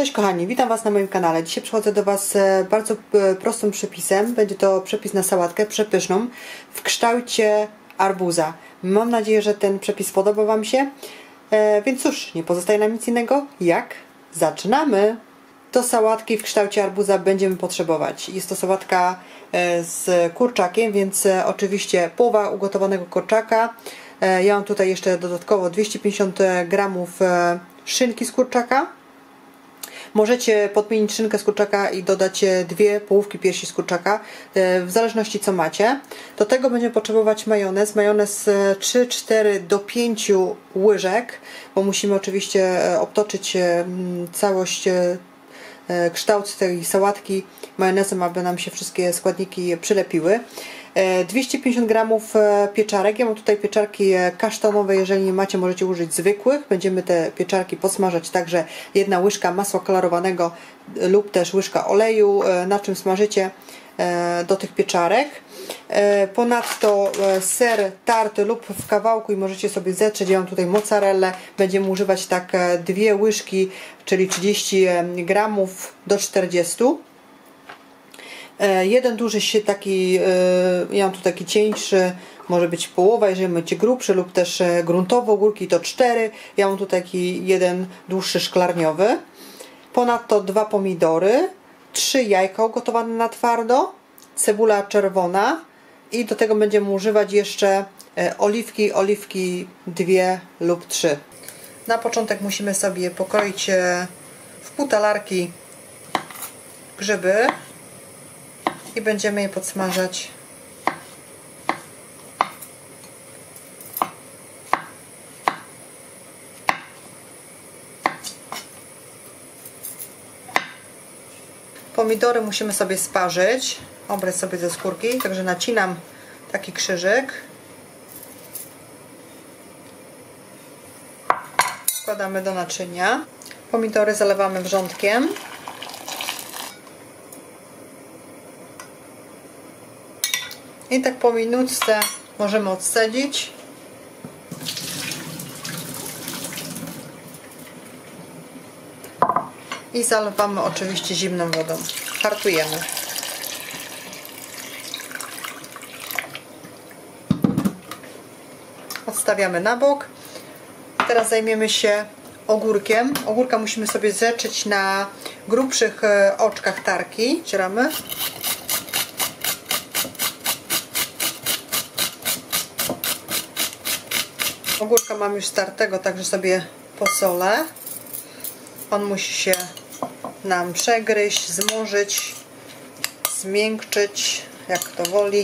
Cześć kochani, witam Was na moim kanale. Dzisiaj przychodzę do Was z bardzo prostym przepisem. Będzie to przepis na sałatkę przepyszną w kształcie arbuza. Mam nadzieję, że ten przepis podoba Wam się. Więc cóż, nie pozostaje nam nic innego jak zaczynamy. Do sałatki w kształcie arbuza będziemy potrzebować. Jest to sałatka z kurczakiem, więc oczywiście połowa ugotowanego kurczaka. Ja mam tutaj jeszcze dodatkowo 250 gramów szynki z kurczaka. Możecie podmienić szynkę z kurczaka i dodać 2 połówki piersi z kurczaka, w zależności co macie. Do tego będziemy potrzebować majonez. Majonez 3-4 do 5 łyżek, bo musimy oczywiście obtoczyć całość, kształt tej sałatki majonezem, aby nam się wszystkie składniki przylepiły. 250 gramów pieczarek. Ja mam tutaj pieczarki kasztanowe, jeżeli nie macie, możecie użyć zwykłych. Będziemy te pieczarki posmażać, także 1 łyżka masła klarowanego lub też łyżka oleju, na czym smażycie do tych pieczarek. Ponadto ser tarty lub w kawałku i możecie sobie zetrzeć. Ja mam tutaj mozzarellę. Będziemy używać tak 2 łyżki, czyli 30 gramów do 40. Jeden duży się taki, ja mam tu taki cieńszy, może być połowa, jeżeli macie grubszy lub też gruntowe ogórki to 4. Ja mam tu taki jeden dłuższy szklarniowy. Ponadto 2 pomidory, 3 jajka ugotowane na twardo, cebula czerwona i do tego będziemy używać jeszcze oliwki 2 lub 3. Na początek musimy sobie pokroić w pół talarki grzyby i będziemy je podsmażać. Pomidory musimy sobie sparzyć, obrać sobie ze skórki, także nacinam taki krzyżyk. Wkładamy do naczynia. Pomidory zalewamy wrzątkiem. I tak po minutce możemy odcedzić. I zalewamy oczywiście zimną wodą. Hartujemy. Odstawiamy na bok. Teraz zajmiemy się ogórkiem. Ogórka musimy sobie zetrzeć na grubszych oczkach tarki. Cieramy. Ogórka mam już startego, także sobie posolę. On musi się nam przegryźć, zmurzyć, zmiękczyć, jak kto woli.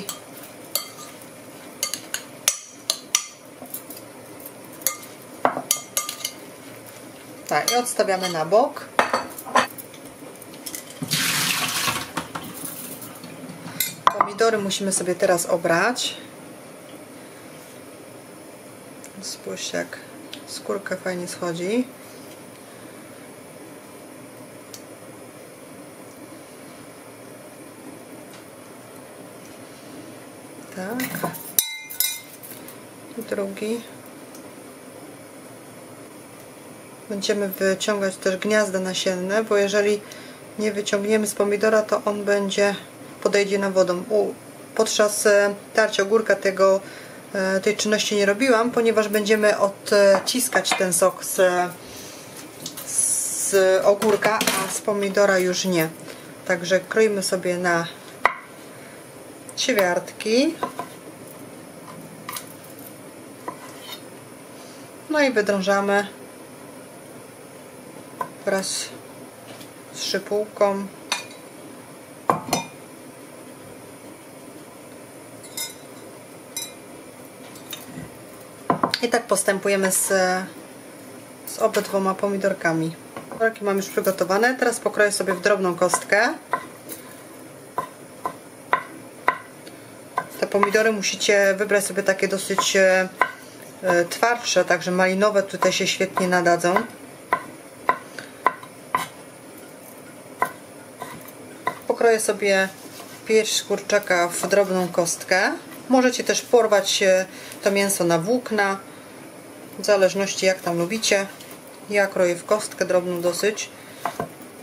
Tak, i odstawiamy na bok. Pomidory musimy sobie teraz obrać. Spójrzcie, jak skórka fajnie schodzi. Tak. Drugi. Będziemy wyciągać też gniazda nasienne, bo jeżeli nie wyciągniemy z pomidora, to on podejdzie na wodę. Podczas tarcia ogórka tej czynności nie robiłam, ponieważ będziemy odciskać ten sok z ogórka, a z pomidora już nie. Także kroimy sobie na ćwiartki. No i wydrążamy wraz z szypułką. I tak postępujemy z obydwoma pomidorkami. Pomidorki mam już przygotowane. Teraz pokroję sobie w drobną kostkę. Te pomidory musicie wybrać sobie takie dosyć twardsze, także malinowe tutaj się świetnie nadadzą. Pokroję sobie pierś z kurczaka w drobną kostkę. Możecie też porwać to mięso na włókna, w zależności jak tam lubicie. Ja kroję w kostkę drobną dosyć.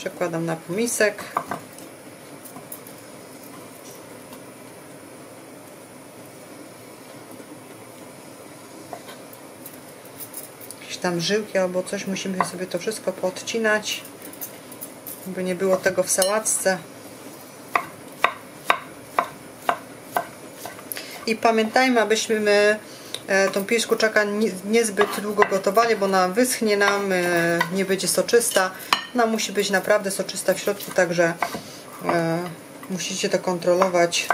Przekładam na pomisek. Jakieś tam żyłki albo coś, musimy sobie to wszystko poodcinać, by nie było tego w sałatce. I pamiętajmy, abyśmy tą pieśń kurczaka niezbyt długo gotowali, bo ona wyschnie nam, nie będzie soczysta. Ona musi być naprawdę soczysta w środku, także musicie to kontrolować.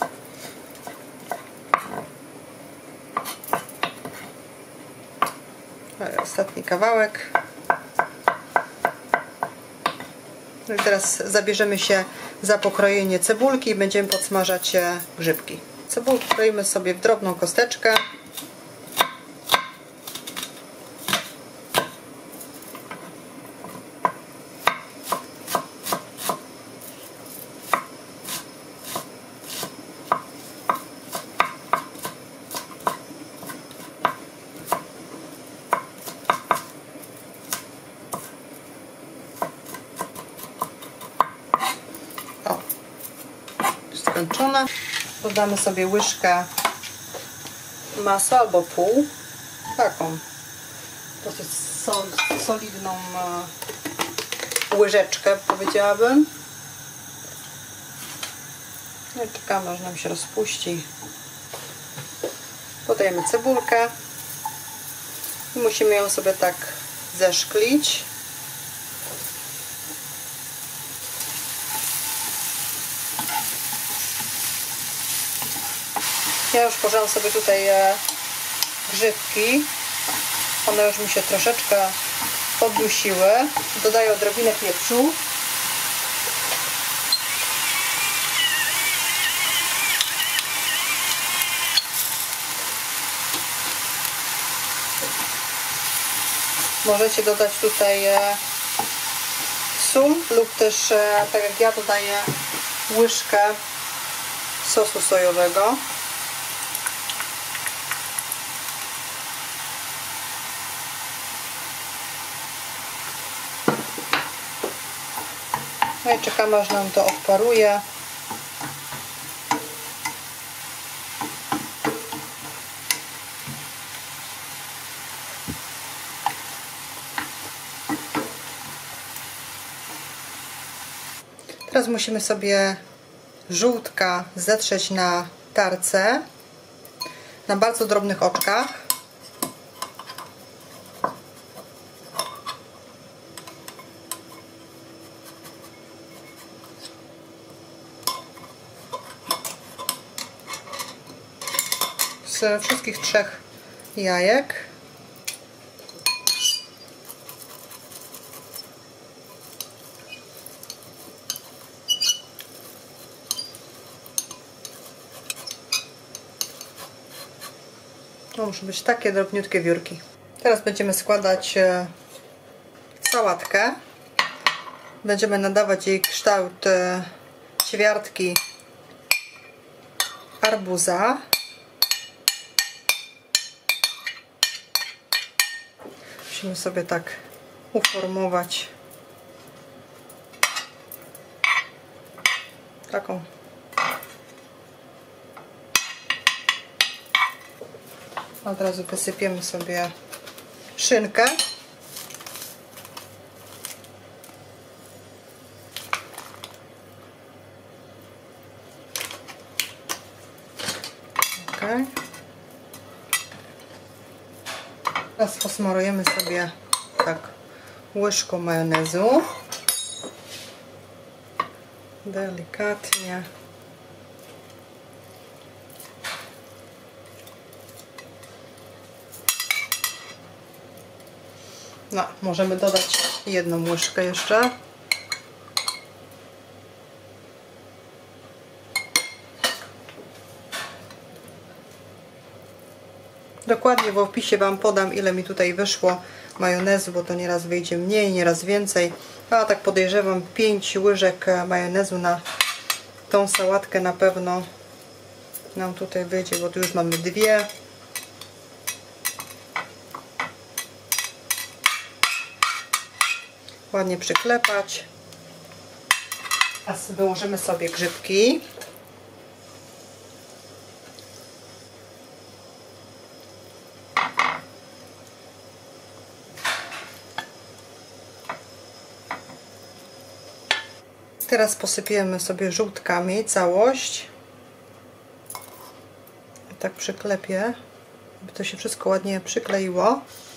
Ostatni kawałek. No i teraz zabierzemy się za pokrojenie cebulki i będziemy podsmażać grzybki. Cebulkę kroimy sobie w drobną kosteczkę. Skończona. Dodamy sobie łyżkę masła albo pół, taką dosyć solidną łyżeczkę, powiedziałabym. No i czekamy, aż nam się rozpuści. Dodajemy cebulkę i musimy ją sobie tak zeszklić. Ja już położyłam sobie tutaj grzybki. One już mi się troszeczkę podusiły. Dodaję odrobinę pieprzu. Możecie dodać tutaj sól lub też, tak jak ja, dodaję łyżkę sosu sojowego. No i czekamy, aż nam to odparuje. Teraz musimy sobie żółtka zetrzeć na tarce, na bardzo drobnych oczkach. Z wszystkich 3 jajek. To muszą być takie drobniutkie wiórki. Teraz będziemy składać sałatkę. Będziemy nadawać jej kształt ćwiartki arbuza. Musimy sobie tak uformować taką od razu wysypiemy sobie szynkę. Okay. Teraz posmarujemy sobie tak łyżką majonezu. Delikatnie. No, możemy dodać 1 łyżkę jeszcze. Dokładnie w opisie Wam podam, ile mi tutaj wyszło majonezu, bo to nieraz wyjdzie mniej, nieraz więcej. A tak podejrzewam 5 łyżek majonezu na tą sałatkę na pewno nam tutaj wyjdzie, bo tu już mamy 2. Ładnie przyklepać. A wyłożymy sobie grzybki. Teraz posypiemy sobie żółtkami całość. I tak przyklepię, żeby to się wszystko ładnie przykleiło.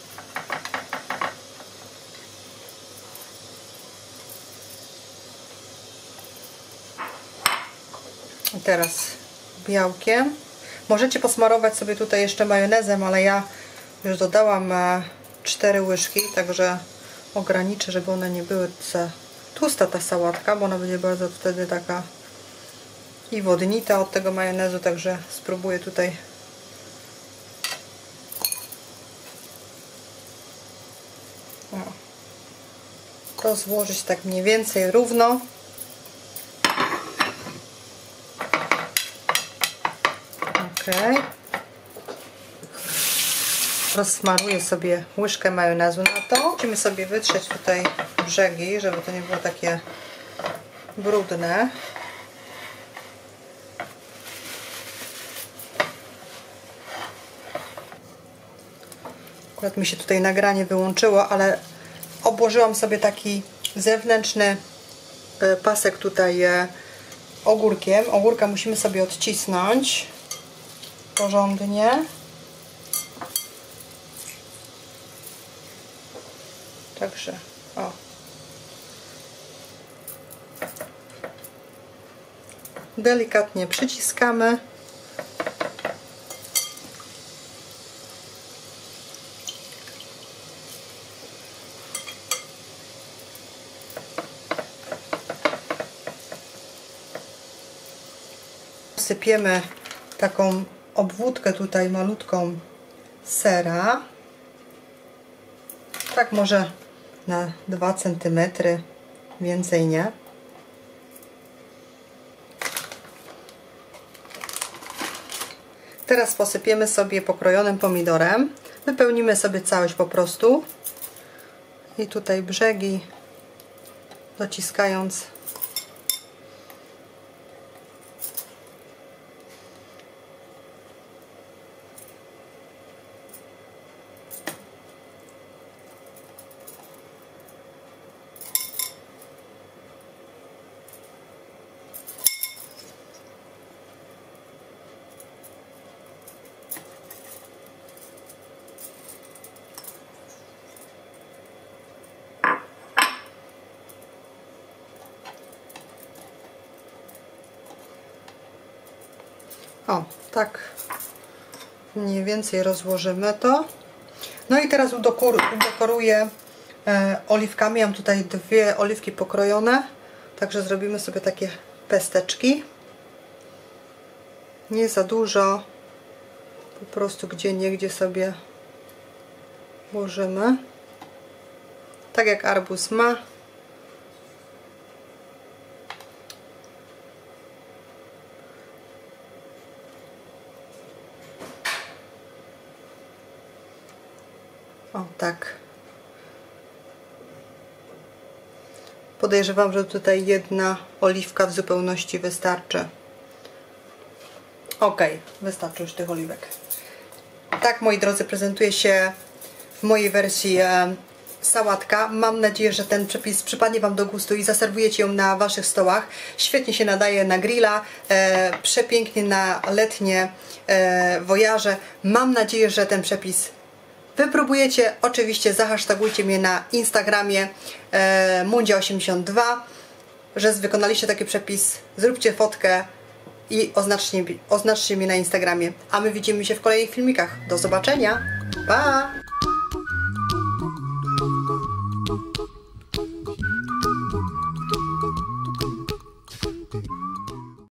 I teraz białkiem. Możecie posmarować sobie tutaj jeszcze majonezem, ale ja już dodałam 4 łyżki, także ograniczę, żeby one nie były za tłusta ta sałatka, bo ona będzie bardzo wtedy taka i wodnita od tego majonezu, także spróbuję tutaj to złożyć tak mniej więcej równo. Ok. Rozsmaruję sobie łyżkę majonezu na to. Musimy sobie wytrzeć tutaj brzegi, żeby to nie było takie brudne. Akurat mi się tutaj nagranie wyłączyło, ale obłożyłam sobie taki zewnętrzny pasek tutaj ogórkiem. Ogórka musimy sobie odcisnąć porządnie. Także o. Delikatnie przyciskamy. Sypiemy taką obwódkę tutaj malutką sera. Tak może na 2 cm, więcej nie. Teraz posypiemy sobie pokrojonym pomidorem. Wypełnimy sobie całość po prostu. I tutaj brzegi dociskając. O, tak mniej więcej rozłożymy to. No i teraz udekoruję oliwkami. Mam tutaj 2 oliwki pokrojone, także zrobimy sobie takie pesteczki. Nie za dużo, po prostu gdzieniegdzie sobie włożymy. Tak jak arbuz ma. O, tak. Podejrzewam, że tutaj 1 oliwka w zupełności wystarczy. Ok, wystarczy już tych oliwek. Tak, moi drodzy, prezentuje się w mojej wersji sałatka. Mam nadzieję, że ten przepis przypadnie Wam do gustu i zaserwujecie ją na Waszych stołach. Świetnie się nadaje na grilla, przepięknie na letnie wojaże. Mam nadzieję, że ten przepis wypróbujecie. Oczywiście zahashtagujcie mnie na Instagramie Mundzia82, że wykonaliście taki przepis. Zróbcie fotkę i oznaczcie mnie na Instagramie. A my widzimy się w kolejnych filmikach. Do zobaczenia. Pa!